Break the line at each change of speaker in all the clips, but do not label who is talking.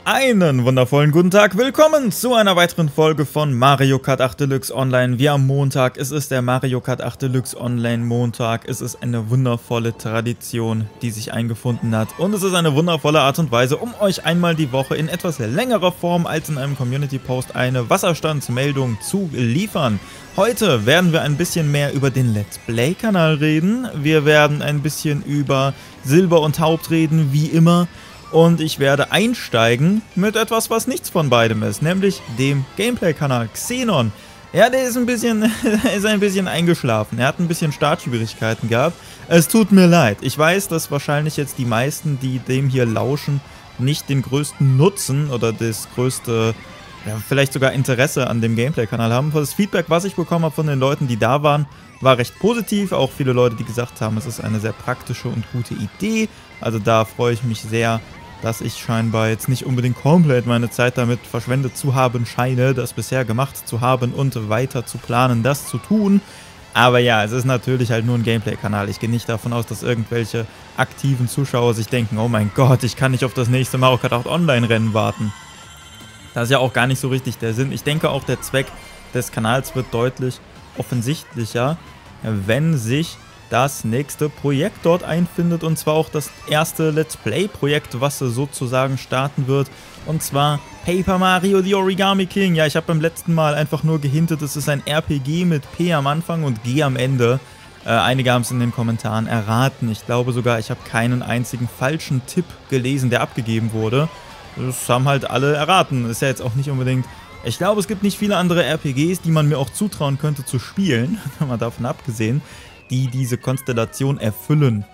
Einen wundervollen guten Tag, willkommen zu einer weiteren Folge von Mario Kart 8 Deluxe Online. Wir am Montag, es ist der Mario Kart 8 Deluxe Online Montag. Es ist eine wundervolle Tradition, die sich eingefunden hat. Und es ist eine wundervolle Art und Weise, um euch einmal die Woche in etwas längerer Form als in einem Community-Post eine Wasserstandsmeldung zu liefern. Heute werden wir ein bisschen mehr über den Let's Play-Kanal reden. Wir werden ein bisschen über Silber und Haupt reden, wie immer. Und ich werde einsteigen mit etwas, was nichts von beidem ist, nämlich dem Gameplay-Kanal Xenon. Ja, der ist ein bisschen eingeschlafen. Er hat ein bisschen Startschwierigkeiten gehabt. Es tut mir leid. Ich weiß, dass wahrscheinlich jetzt die meisten, die dem hier lauschen, nicht den größten Nutzen oder das größte, ja, vielleicht sogar Interesse an dem Gameplay-Kanal haben. Das Feedback, was ich bekommen habe von den Leuten, die da waren, war recht positiv. Auch viele Leute, die gesagt haben, es ist eine sehr praktische und gute Idee. Also da freue ich mich sehr, dass ich scheinbar jetzt nicht unbedingt komplett meine Zeit damit verschwendet zu haben scheine, das bisher gemacht zu haben und weiter zu planen, das zu tun. Aber ja, es ist natürlich halt nur ein Gameplay-Kanal. Ich gehe nicht davon aus, dass irgendwelche aktiven Zuschauer sich denken, oh mein Gott, ich kann nicht auf das nächste Mario Kart 8 Online-Rennen warten. Das ist ja auch gar nicht so richtig der Sinn. Ich denke auch, der Zweck des Kanals wird deutlich offensichtlicher, wenn sich das nächste Projekt dort einfindet, und zwar auch das erste Let's Play-Projekt, was sozusagen starten wird, und zwar Paper Mario The Origami King. Ja, ich habe beim letzten Mal einfach nur gehintet, es ist ein RPG mit P am Anfang und G am Ende. Einige haben es in den Kommentaren erraten. Ich glaube sogar, ich habe keinen einzigen falschen Tipp gelesen, der abgegeben wurde. Das haben halt alle erraten. Ist ja jetzt auch nicht unbedingt... Ich glaube, es gibt nicht viele andere RPGs, die man mir auch zutrauen könnte zu spielen, mal davon abgesehen, die diese Konstellation erfüllen.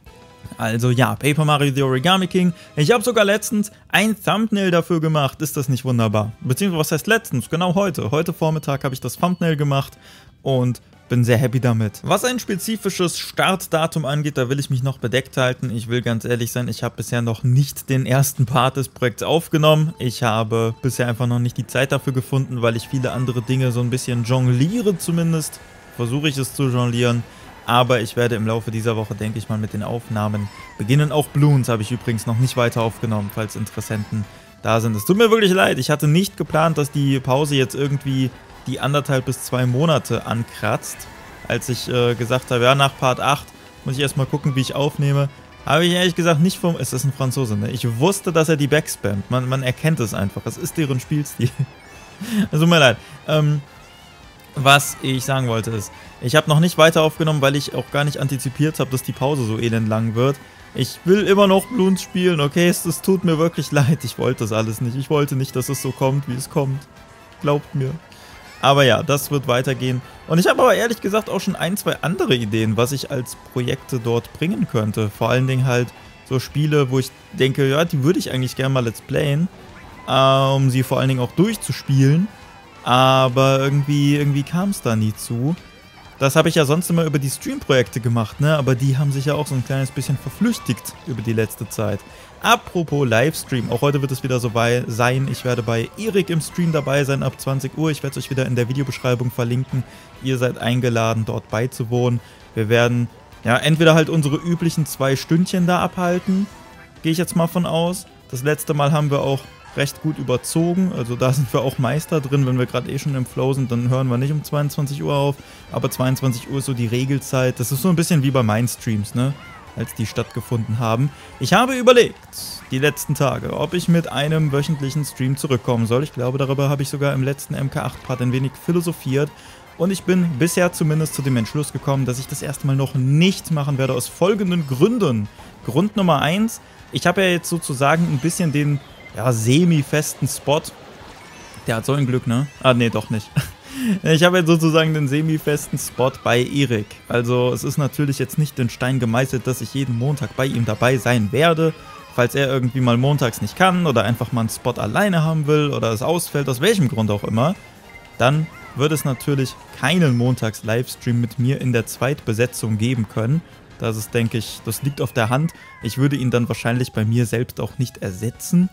Also ja, Paper Mario The Origami King. Ich habe sogar letztens ein Thumbnail dafür gemacht. Ist das nicht wunderbar? Beziehungsweise, was heißt letztens? Genau heute. Heute Vormittag habe ich das Thumbnail gemacht und bin sehr happy damit. Was ein spezifisches Startdatum angeht, da will ich mich noch bedeckt halten. Ich will ganz ehrlich sein, ich habe bisher noch nicht den ersten Part des Projekts aufgenommen. Ich habe bisher einfach noch nicht die Zeit dafür gefunden, weil ich viele andere Dinge so ein bisschen jongliere zumindest. Versuche ich es zu jonglieren. Aber ich werde im Laufe dieser Woche, denke ich mal, mit den Aufnahmen beginnen. Auch Bloons habe ich übrigens noch nicht weiter aufgenommen, falls Interessenten da sind. Es tut mir wirklich leid. Ich hatte nicht geplant, dass die Pause jetzt irgendwie die 1,5 bis 2 Monate ankratzt. Als ich gesagt habe, ja, nach Part 8 muss ich erstmal gucken, wie ich aufnehme. Habe ich ehrlich gesagt nicht vom... Es ist ein Franzose, ne? Ich wusste, dass er die backspammt. Man erkennt es einfach. Es ist deren Spielstil. Es tut mir leid. Was ich sagen wollte ist, ich habe noch nicht weiter aufgenommen, weil ich auch gar nicht antizipiert habe, dass die Pause so elend lang wird. Ich will immer noch Bloons spielen, okay, es tut mir wirklich leid, ich wollte das alles nicht. Ich wollte nicht, dass es so kommt, wie es kommt. Glaubt mir. Aber ja, das wird weitergehen. Und ich habe aber ehrlich gesagt auch schon ein, zwei andere Ideen, was ich als Projekte dort bringen könnte. Vor allen Dingen halt so Spiele, wo ich denke, ja, die würde ich eigentlich gerne mal let's playen, um sie vor allen Dingen auch durchzuspielen. Aber irgendwie kam es da nie zu. Das habe ich ja sonst immer über die Stream-Projekte gemacht, ne? Aber die haben sich ja auch so ein kleines bisschen verflüchtigt über die letzte Zeit. Apropos Livestream, auch heute wird es wieder so sein. Ich werde bei Erik im Stream dabei sein ab 20 Uhr. Ich werde es euch wieder in der Videobeschreibung verlinken. Ihr seid eingeladen, dort beizuwohnen. Wir werden ja entweder halt unsere üblichen 2 Stündchen da abhalten. Gehe ich jetzt mal von aus. Das letzte Mal haben wir auch recht gut überzogen, also da sind wir auch Meister drin. Wenn wir gerade eh schon im Flow sind, dann hören wir nicht um 22 Uhr auf, aber 22 Uhr ist so die Regelzeit. Das ist so ein bisschen wie bei meinen Streams, ne, als die stattgefunden haben. Ich habe überlegt, die letzten Tage, ob ich mit einem wöchentlichen Stream zurückkommen soll. Ich glaube, darüber habe ich sogar im letzten MK8-Part ein wenig philosophiert. Und ich bin bisher zumindest zu dem Entschluss gekommen, dass ich das erstmal noch nicht machen werde, aus folgenden Gründen. Grund Nummer 1, ich habe ja jetzt sozusagen ein bisschen den semi-festen Spot. Der hat so ein Glück, ne? Ah, nee, doch nicht. Ich habe jetzt sozusagen den semi-festen Spot bei Erik. Also es ist natürlich jetzt nicht in Stein gemeißelt, dass ich jeden Montag bei ihm dabei sein werde. Falls er irgendwie mal montags nicht kann oder einfach mal einen Spot alleine haben will oder es ausfällt, aus welchem Grund auch immer, dann wird es natürlich keinen Montags-Livestream mit mir in der Zweitbesetzung geben können. Das ist, denke ich, das liegt auf der Hand. Ich würde ihn dann wahrscheinlich bei mir selbst auch nicht ersetzen.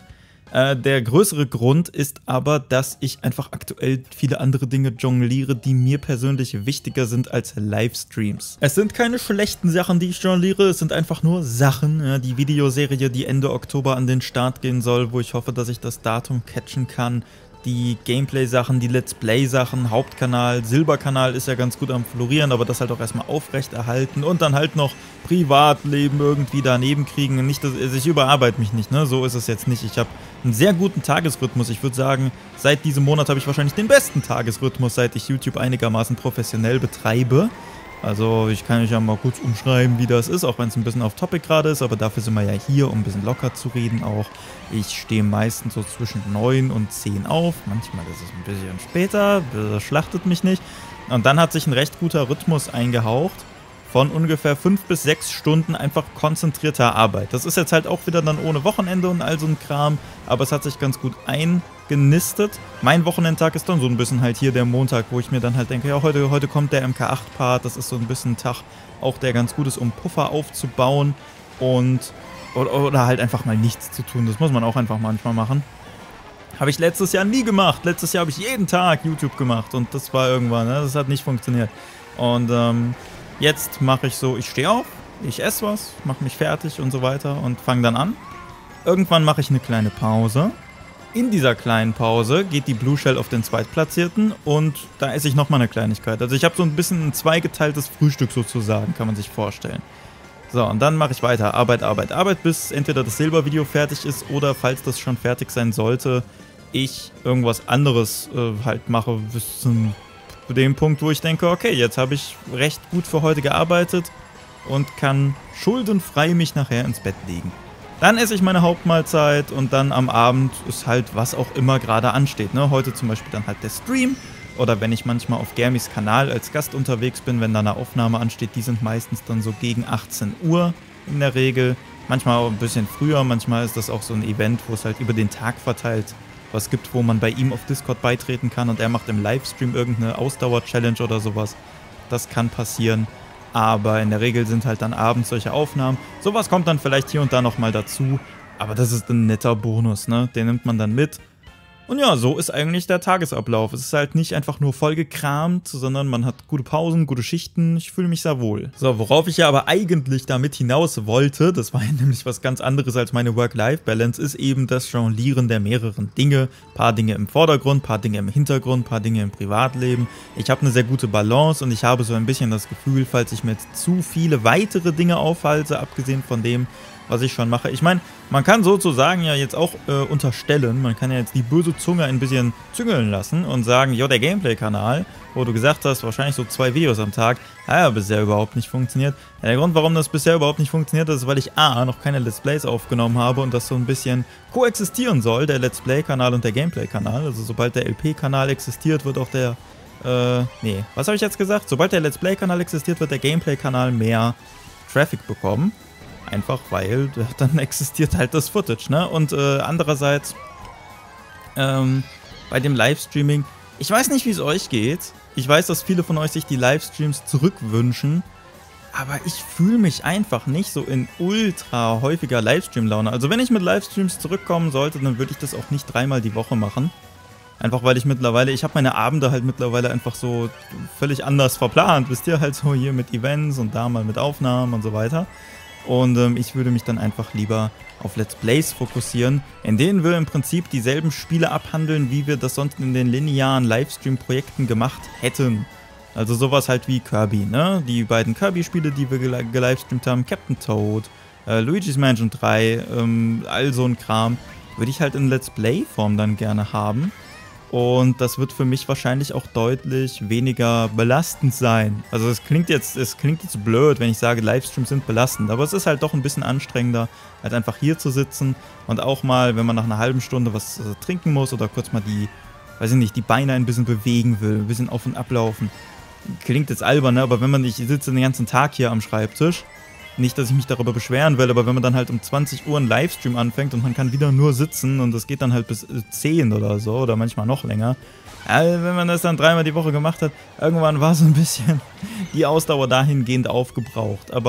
Der größere Grund ist aber, dass ich einfach aktuell viele andere Dinge jongliere, die mir persönlich wichtiger sind als Livestreams. Es sind keine schlechten Sachen, die ich jongliere, es sind einfach nur Sachen. Ja, die Videoserie, die Ende Oktober an den Start gehen soll, wo ich hoffe, dass ich das Datum catchen kann. Die Gameplay-Sachen, die Let's Play-Sachen, Hauptkanal, Silberkanal ist ja ganz gut am Florieren, aber das halt auch erstmal aufrechterhalten und dann halt noch Privatleben irgendwie daneben kriegen. Nicht, dass, also ich überarbeite mich nicht, ne? So ist es jetzt nicht. Ich habe einen sehr guten Tagesrhythmus. Ich würde sagen, seit diesem Monat habe ich wahrscheinlich den besten Tagesrhythmus, seit ich YouTube einigermaßen professionell betreibe. Also ich kann euch ja mal kurz umschreiben, wie das ist, auch wenn es ein bisschen off-topic gerade ist, aber dafür sind wir ja hier, um ein bisschen locker zu reden auch. Ich stehe meistens so zwischen 9 und 10 auf, manchmal ist es ein bisschen später, das schlachtet mich nicht. Und dann hat sich ein recht guter Rhythmus eingehaucht von ungefähr 5 bis 6 Stunden einfach konzentrierter Arbeit. Das ist jetzt halt auch wieder dann ohne Wochenende und all so ein Kram, aber es hat sich ganz gut eingenistet. Mein Wochenendtag ist dann so ein bisschen halt hier der Montag, wo ich mir dann halt denke, ja, heute kommt der MK8-Part, das ist so ein bisschen ein Tag, auch der ganz gut ist, um Puffer aufzubauen und oder halt einfach mal nichts zu tun. Das muss man auch einfach manchmal machen. Habe ich letztes Jahr nie gemacht. Letztes Jahr habe ich jeden Tag YouTube gemacht und das war irgendwann, ne? Das hat nicht funktioniert. Und jetzt mache ich so, ich stehe auf, ich esse was, mache mich fertig und so weiter und fange dann an. Irgendwann mache ich eine kleine Pause. In dieser kleinen Pause geht die Blue Shell auf den Zweitplatzierten und da esse ich nochmal eine Kleinigkeit. Also ich habe so ein bisschen ein zweigeteiltes Frühstück sozusagen, kann man sich vorstellen. So, und dann mache ich weiter. Arbeit, bis entweder das Silbervideo fertig ist oder, falls das schon fertig sein sollte, ich irgendwas anderes halt mache bis zum dem Punkt, wo ich denke, okay, jetzt habe ich recht gut für heute gearbeitet und kann schuldenfrei mich nachher ins Bett legen. Dann esse ich meine Hauptmahlzeit und dann am Abend ist halt was auch immer gerade ansteht. Ne? Heute zum Beispiel dann halt der Stream oder wenn ich manchmal auf Germis Kanal als Gast unterwegs bin, wenn da eine Aufnahme ansteht, die sind meistens dann so gegen 18 Uhr in der Regel. Manchmal auch ein bisschen früher, manchmal ist das auch so ein Event, wo es halt über den Tag verteilt was gibt, wo man bei ihm auf Discord beitreten kann und er macht im Livestream irgendeine Ausdauer-Challenge oder sowas. Das kann passieren, aber in der Regel sind halt dann abends solche Aufnahmen. Sowas kommt dann vielleicht hier und da nochmal dazu, aber das ist ein netter Bonus, ne? Den nimmt man dann mit. Und ja, so ist eigentlich der Tagesablauf. Es ist halt nicht einfach nur vollgekramt, sondern man hat gute Pausen, gute Schichten. Ich fühle mich sehr wohl. So, worauf ich ja aber eigentlich damit hinaus wollte, das war ja nämlich was ganz anderes als meine Work-Life-Balance, ist eben das Jonglieren der mehreren Dinge. Ein paar Dinge im Vordergrund, ein paar Dinge im Hintergrund, ein paar Dinge im Privatleben. Ich habe eine sehr gute Balance und ich habe so ein bisschen das Gefühl, falls ich mir jetzt zu viele weitere Dinge aufhalte, abgesehen von dem, was ich schon mache. Ich meine, man kann sozusagen ja jetzt auch unterstellen, man kann ja jetzt die böse Zunge ein bisschen züngeln lassen und sagen, ja, der Gameplay-Kanal, wo du gesagt hast, wahrscheinlich so 2 Videos am Tag, ja, bisher überhaupt nicht funktioniert. Ja, der Grund, warum das bisher überhaupt nicht funktioniert, ist, weil ich noch keine Let's Plays aufgenommen habe und das so ein bisschen koexistieren soll, der Let's Play-Kanal und der Gameplay-Kanal. Also sobald der LP-Kanal existiert, wird auch der, was habe ich jetzt gesagt? Sobald der Let's Play-Kanal existiert, wird der Gameplay-Kanal mehr Traffic bekommen. Einfach weil dann existiert halt das Footage, ne? Und andererseits bei dem Livestreaming, ich weiß nicht, wie es euch geht. Ich weiß, dass viele von euch sich die Livestreams zurückwünschen, aber ich fühle mich einfach nicht so in ultra häufiger Livestream-Laune. Also wenn ich mit Livestreams zurückkommen sollte, dann würde ich das auch nicht 3-mal die Woche machen. Einfach weil ich habe meine Abende halt mittlerweile einfach so völlig anders verplant. Wisst ihr, halt so hier mit Events und da mal mit Aufnahmen und so weiter. Und ich würde mich dann einfach lieber auf Let's Plays fokussieren, in denen wir im Prinzip dieselben Spiele abhandeln, wie wir das sonst in den linearen Livestream-Projekten gemacht hätten. Also sowas halt wie Kirby, ne? Die beiden Kirby-Spiele, die wir gelivestreamt haben, Captain Toad, Luigi's Mansion 3, all so ein Kram, würde ich halt in Let's Play-Form dann gerne haben. Und das wird für mich wahrscheinlich auch deutlich weniger belastend sein. Also es klingt jetzt blöd, wenn ich sage, Livestreams sind belastend, aber es ist halt doch ein bisschen anstrengender, halt einfach hier zu sitzen und auch mal, wenn man nach einer halben Stunde was trinken muss oder kurz mal die Beine ein bisschen bewegen will, ein bisschen auf und ablaufen. Klingt jetzt albern, ne? Aber ich sitze den ganzen Tag hier am Schreibtisch. Nicht, dass ich mich darüber beschweren will, aber wenn man dann halt um 20 Uhr einen Livestream anfängt und man kann wieder nur sitzen und das geht dann halt bis 10 oder so oder manchmal noch länger. Wenn man das dann 3-mal die Woche gemacht hat, irgendwann war so ein bisschen die Ausdauer dahingehend aufgebraucht. Aber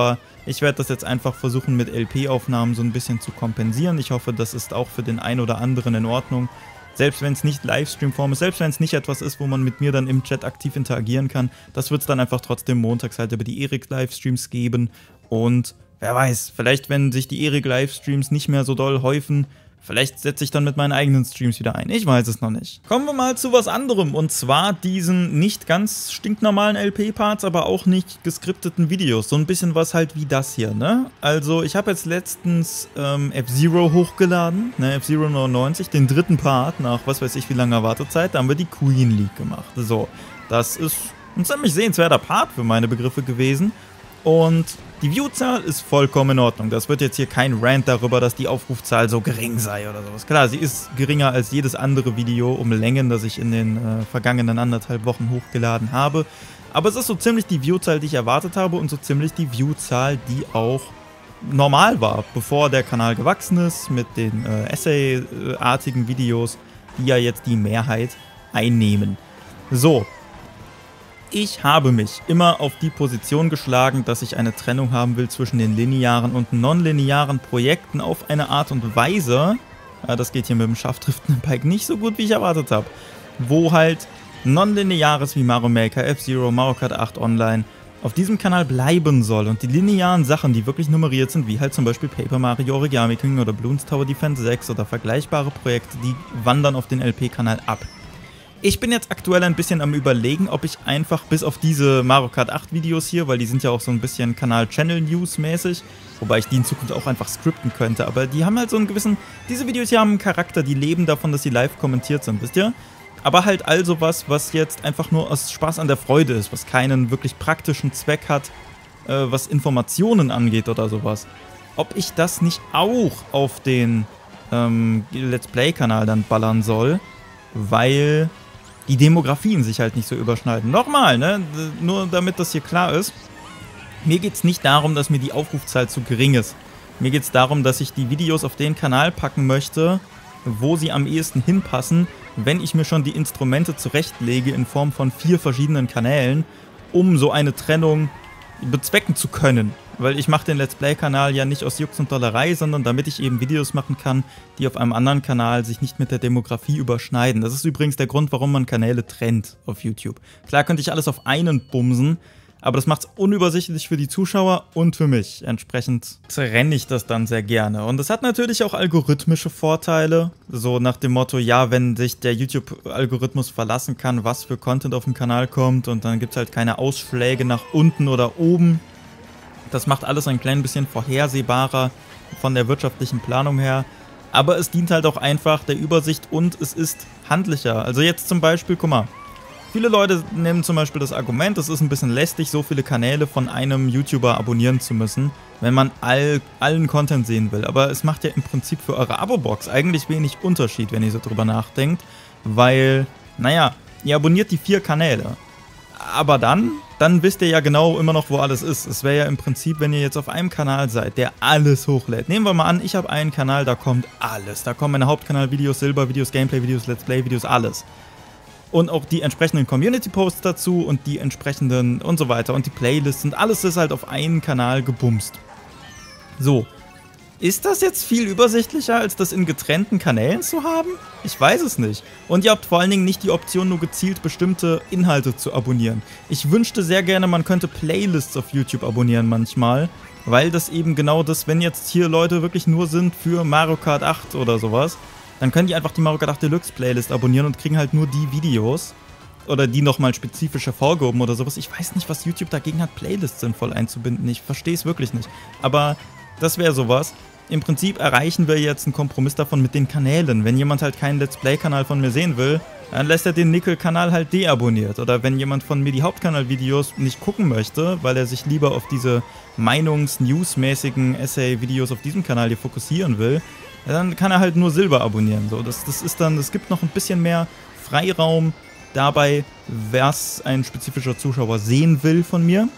Ich werde das jetzt einfach versuchen mit LP-Aufnahmen so ein bisschen zu kompensieren. Ich hoffe, das ist auch für den einen oder anderen in Ordnung. Selbst wenn es nicht Livestream-Form ist, selbst wenn es nicht etwas ist, wo man mit mir dann im Chat aktiv interagieren kann, das wird es dann einfach trotzdem montags halt über die Erik-Livestreams geben. Und wer weiß, vielleicht wenn sich die Erik-Livestreams nicht mehr so doll häufen, vielleicht setze ich dann mit meinen eigenen Streams wieder ein. Ich weiß es noch nicht. Kommen wir mal zu was anderem. Und zwar diesen nicht ganz stinknormalen LP-Parts, aber auch nicht geskripteten Videos. So ein bisschen was halt wie das hier, ne? Also ich habe jetzt letztens F-Zero hochgeladen, ne? F-Zero 99, den dritten Part nach was weiß ich wie langer Wartezeit. Da haben wir die Queen League gemacht. So, das ist ein ziemlich sehenswerter Part für meine Begriffe gewesen. Und die Viewzahl ist vollkommen in Ordnung. Das wird jetzt hier kein Rant darüber, dass die Aufrufzahl so gering sei oder sowas. Klar, sie ist geringer als jedes andere Video um Längen, das ich in den vergangenen 1,5 Wochen hochgeladen habe. Aber es ist so ziemlich die Viewzahl, die ich erwartet habe und so ziemlich die Viewzahl, die auch normal war, bevor der Kanal gewachsen ist mit den Essay-artigen Videos, die ja jetzt die Mehrheit einnehmen. So. Ich habe mich immer auf die Position geschlagen, dass ich eine Trennung haben will zwischen den linearen und nonlinearen Projekten auf eine Art und Weise, das geht hier mit dem scharfdriftenden Bike nicht so gut, wie ich erwartet habe, wo halt nonlineares wie Mario Maker, F-Zero, Mario Kart 8 Online auf diesem Kanal bleiben soll und die linearen Sachen, die wirklich nummeriert sind, wie halt zum Beispiel Paper Mario, Origami King oder Bloons Tower Defense 6 oder vergleichbare Projekte, die wandern auf den LP-Kanal ab. Ich bin jetzt aktuell ein bisschen am Überlegen, ob ich einfach bis auf diese Mario Kart 8 Videos hier, weil die sind ja auch so ein bisschen Kanal-Channel-News mäßig, wobei ich die in Zukunft auch einfach skripten könnte, aber die haben halt so einen gewissen, diese Videos hier haben einen Charakter, die leben davon, dass sie live kommentiert sind, wisst ihr? Aber halt all sowas, was jetzt einfach nur aus Spaß an der Freude ist, was keinen wirklich praktischen Zweck hat, was Informationen angeht oder sowas. Ob ich das nicht auch auf den Let's Play-Kanal dann ballern soll, weil die Demografien sich halt nicht so überschneiden. Nochmal, ne? Nur damit das hier klar ist. Mir geht es nicht darum, dass mir die Aufrufzahl zu gering ist. Mir geht es darum, dass ich die Videos auf den Kanal packen möchte, wo sie am ehesten hinpassen, wenn ich mir schon die Instrumente zurechtlege in Form von 4 verschiedenen Kanälen, um so eine Trennung bezwecken zu können. Weil ich mache den Let's Play-Kanal ja nicht aus Jux und Dollerei, sondern damit ich eben Videos machen kann, die auf einem anderen Kanal sich nicht mit der Demografie überschneiden. Das ist übrigens der Grund, warum man Kanäle trennt auf YouTube. Klar könnte ich alles auf einen bumsen, aber das macht es unübersichtlich für die Zuschauer und für mich. Entsprechend trenne ich das dann sehr gerne. Und das hat natürlich auch algorithmische Vorteile. So nach dem Motto, ja, wenn sich der YouTube-Algorithmus verlassen kann, was für Content auf dem Kanal kommt und dann gibt es halt keine Ausschläge nach unten oder oben. Das macht alles ein klein bisschen vorhersehbarer von der wirtschaftlichen Planung her. Aber es dient halt auch einfach der Übersicht und es ist handlicher. Also jetzt zum Beispiel, guck mal, viele Leute nehmen zum Beispiel das Argument, es ist ein bisschen lästig, so viele Kanäle von einem YouTuber abonnieren zu müssen, wenn man allen Content sehen will. Aber es macht ja im Prinzip für eure Abo-Box eigentlich wenig Unterschied, wenn ihr so drüber nachdenkt. Weil, naja, ihr abonniert die 4 Kanäle. Aber dann wisst ihr ja genau immer noch, wo alles ist. Es wäre ja im Prinzip, wenn ihr jetzt auf einem Kanal seid, der alles hochlädt. Nehmen wir mal an, ich habe einen Kanal, da kommt alles. Da kommen meine Hauptkanal-Videos, Silber-Videos, Gameplay-Videos, Let's Play-Videos, alles. Und auch die entsprechenden Community-Posts dazu und die entsprechenden und so weiter. Und die Playlists und alles ist halt auf einen Kanal gebumst. So. Ist das jetzt viel übersichtlicher, als das in getrennten Kanälen zu haben? Ich weiß es nicht. Und ihr habt vor allen Dingen nicht die Option, nur gezielt bestimmte Inhalte zu abonnieren. Ich wünschte sehr gerne, man könnte Playlists auf YouTube abonnieren manchmal, weil das eben genau das, wenn jetzt hier Leute wirklich nur sind für Mario Kart 8 oder sowas, dann können die einfach die Mario Kart 8 Deluxe Playlist abonnieren und kriegen halt nur die Videos oder die nochmal spezifisch hervorgehoben oder sowas. Ich weiß nicht, was YouTube dagegen hat, Playlists sinnvoll einzubinden. Ich verstehe es wirklich nicht. Aber das wäre sowas. Im Prinzip erreichen wir jetzt einen Kompromiss davon mit den Kanälen. Wenn jemand halt keinen Let's Play-Kanal von mir sehen will, dann lässt er den Nickel-Kanal halt deabonniert. Oder wenn jemand von mir die Hauptkanal-Videos nicht gucken möchte, weil er sich lieber auf diese Meinungs-News-mäßigen Essay-Videos auf diesem Kanal hier fokussieren will, dann kann er halt nur Silber abonnieren. So, das ist dann, es gibt noch ein bisschen mehr Freiraum dabei, was ein spezifischer Zuschauer sehen will von mir.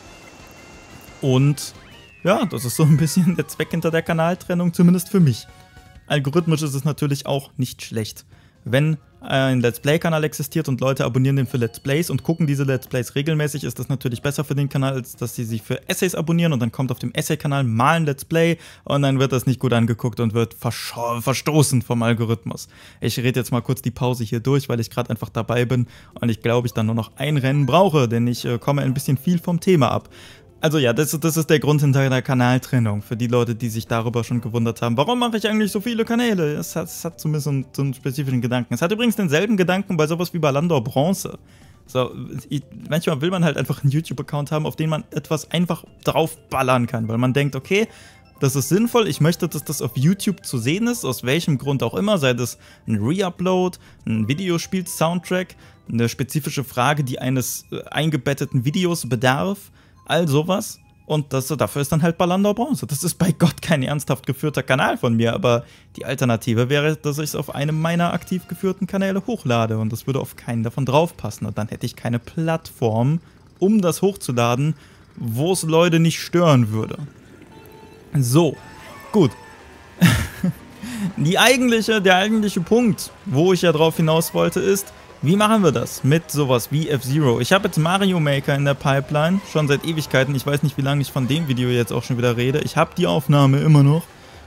Und ja, das ist so ein bisschen der Zweck hinter der Kanaltrennung, zumindest für mich. Algorithmisch ist es natürlich auch nicht schlecht. Wenn ein Let's Play-Kanal existiert und Leute abonnieren den für Let's Plays und gucken diese Let's Plays regelmäßig, ist das natürlich besser für den Kanal, als dass sie sich für Essays abonnieren und dann kommt auf dem Essay-Kanal mal ein Let's Play und dann wird das nicht gut angeguckt und wird verstoßen vom Algorithmus. Ich rede jetzt mal kurz die Pause hier durch, weil ich gerade einfach dabei bin und ich glaube, ich dann nur noch ein Rennen brauche, denn ich komme ein bisschen viel vom Thema ab. Also ja, das ist der Grund hinter der Kanaltrennung, für die Leute, die sich darüber schon gewundert haben. Warum mache ich eigentlich so viele Kanäle? Es hat zumindest so einen spezifischen Gedanken. Es hat übrigens denselben Gedanken bei sowas wie Balandor Bronze. So, manchmal will man halt einfach einen YouTube-Account haben, auf den man etwas einfach draufballern kann, weil man denkt, okay, das ist sinnvoll, ich möchte, dass das auf YouTube zu sehen ist, aus welchem Grund auch immer, sei das ein Reupload, ein Videospiel-Soundtrack, eine spezifische Frage, die eines eingebetteten Videos bedarf, all sowas. Und dafür ist dann halt Balandor Bronze. Das ist bei Gott kein ernsthaft geführter Kanal von mir, aber die Alternative wäre, dass ich es auf einem meiner aktiv geführten Kanäle hochlade und das würde auf keinen davon draufpassen. Und dann hätte ich keine Plattform, um das hochzuladen, wo es Leute nicht stören würde. So, gut. Der eigentliche Punkt, wo ich ja drauf hinaus wollte, ist, wie machen wir das mit sowas wie F-Zero? Ich habe jetzt Mario Maker in der Pipeline, schon seit Ewigkeiten. Ich weiß nicht, wie lange ich von dem Video jetzt auch schon wieder rede. Ich habe die Aufnahme immer noch.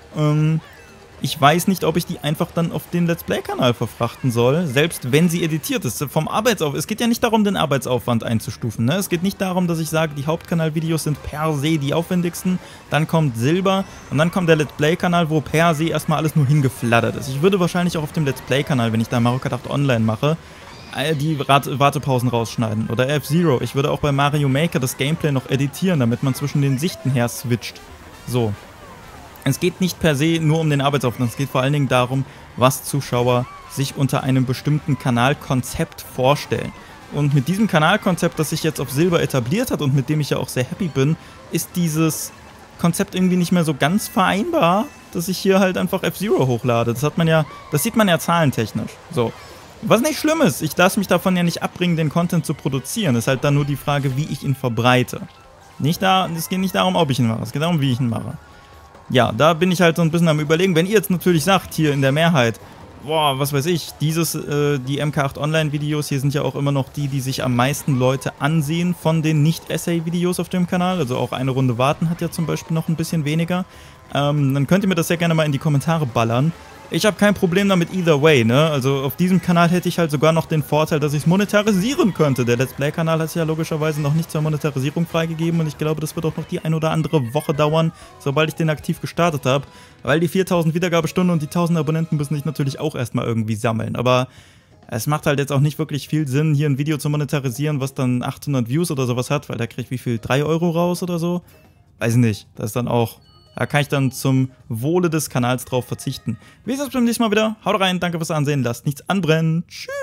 Ich weiß nicht, ob ich die einfach dann auf den Let's Play-Kanal verfrachten soll, selbst wenn sie editiert ist. Vom Arbeitsaufwand. Es geht ja nicht darum, den Arbeitsaufwand einzustufen. Ne? Es geht nicht darum, dass ich sage, die Hauptkanalvideos sind per se die aufwendigsten. Dann kommt Silber und dann kommt der Let's Play-Kanal, wo per se erstmal alles nur hingeflattert ist. Ich würde wahrscheinlich auch auf dem Let's Play-Kanal, wenn ich da Mario Kart 8 Online mache, die Wartepausen rausschneiden. Oder F-Zero. Ich würde auch bei Mario Maker das Gameplay noch editieren, damit man zwischen den Sichten her switcht. So. Es geht nicht per se nur um den Arbeitsaufwand, es geht vor allen Dingen darum, was Zuschauer sich unter einem bestimmten Kanalkonzept vorstellen. Und mit diesem Kanalkonzept, das sich jetzt auf Silber etabliert hat und mit dem ich ja auch sehr happy bin, ist dieses Konzept irgendwie nicht mehr so ganz vereinbar, dass ich hier halt einfach F-Zero hochlade. Das sieht man ja zahlentechnisch. So. Was nicht schlimm ist, ich lasse mich davon ja nicht abbringen, den Content zu produzieren. Es ist halt dann nur die Frage, wie ich ihn verbreite. Es geht nicht darum, ob ich ihn mache, es geht darum, wie ich ihn mache. Ja, da bin ich halt so ein bisschen am Überlegen. Wenn ihr jetzt natürlich sagt, hier in der Mehrheit, boah, was weiß ich, die MK8 Online-Videos hier sind ja auch immer noch die sich am meisten Leute ansehen von den Nicht-Essay-Videos auf dem Kanal. Also auch eine Runde warten hat ja zum Beispiel noch ein bisschen weniger. Dann könnt ihr mir das sehr gerne mal in die Kommentare ballern. Ich habe kein Problem damit either way, ne? Also auf diesem Kanal hätte ich halt sogar noch den Vorteil, dass ich es monetarisieren könnte. Der Let's Play-Kanal hat es ja logischerweise noch nicht zur Monetarisierung freigegeben und ich glaube, das wird auch noch die ein oder andere Woche dauern, sobald ich den aktiv gestartet habe. Weil die 4000 Wiedergabestunden und die 1000 Abonnenten müssen ich natürlich auch erstmal irgendwie sammeln. Aber es macht halt jetzt auch nicht wirklich viel Sinn, hier ein Video zu monetarisieren, was dann 800 Views oder sowas hat, weil da kriege ich wie viel, 3 Euro raus oder so? Weiß nicht, das ist dann auch... Da kann ich dann zum Wohle des Kanals drauf verzichten. Wir sehen uns beim nächsten Mal wieder. Haut rein, danke fürs Ansehen, lasst nichts anbrennen. Tschüss!